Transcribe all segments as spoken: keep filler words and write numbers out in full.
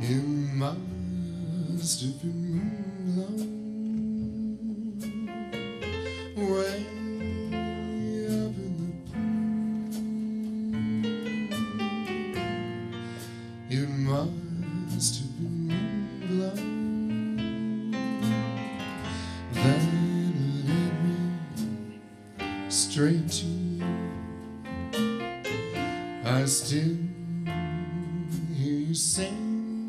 It must have been Moonglow, way up in the blue. It must have been Moonglow that led me straight to you. I still hear you sing,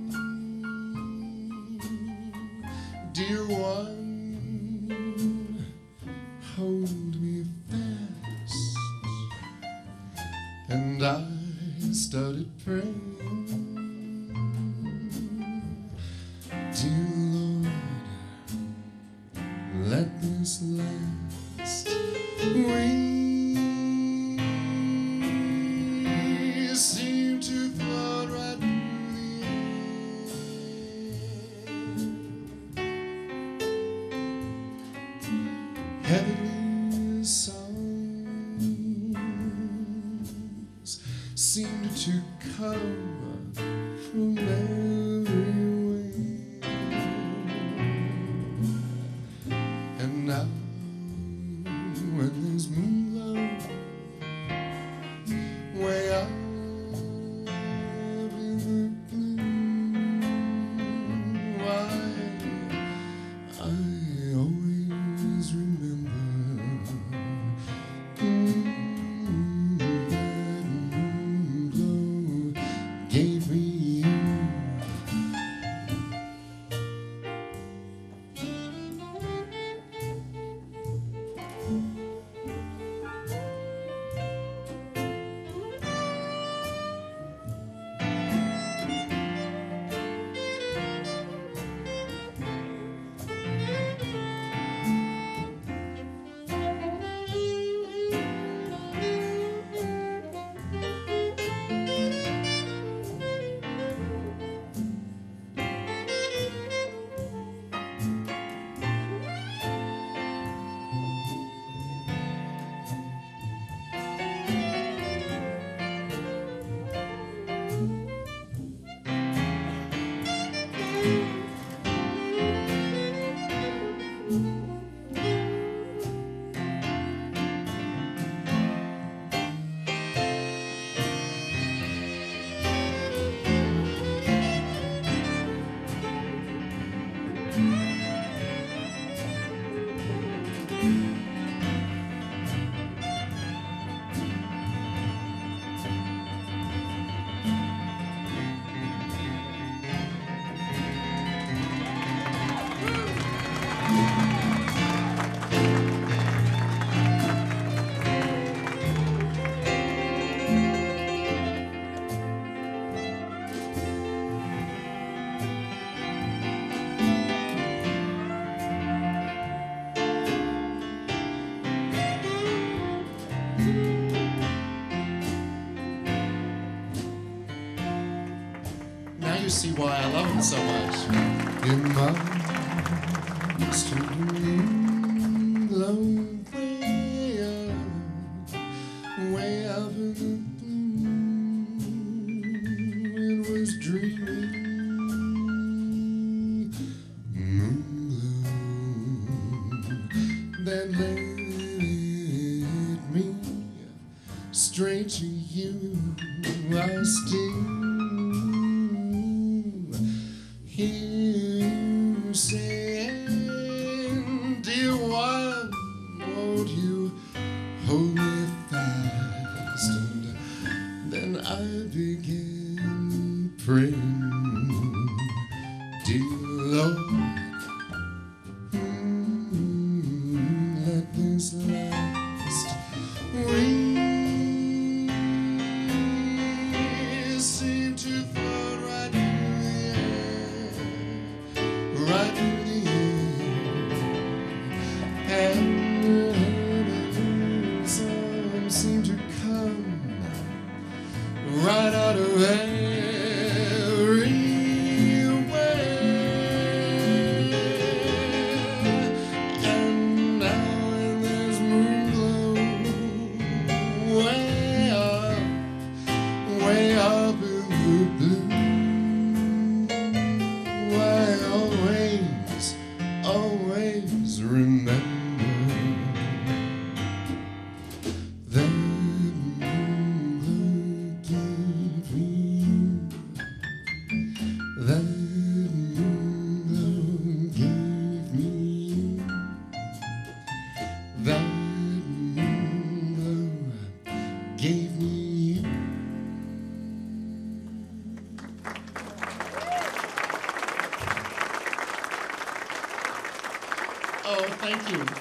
dear one, hold me fast. And I started praying, dear Lord, let this last. We seem to float right through the air. Heavenly songs seemed to come from everywhere. And now when there's Moonglow way up in the blue, why I always remember mm, that Moonglow gave me you. Now you see why I love him so much. It must have been Moonglow way up, way up in the blue. It was dreaming Moonglow that led me straight to you. I still hear you saying, dear one, won't you hold me fast? And then I began praying, dear Lord, mm, let this last. We seem to float right through the air, right through the air. And the songs seem to come right out of everywhere. gave me you. Oh, thank you.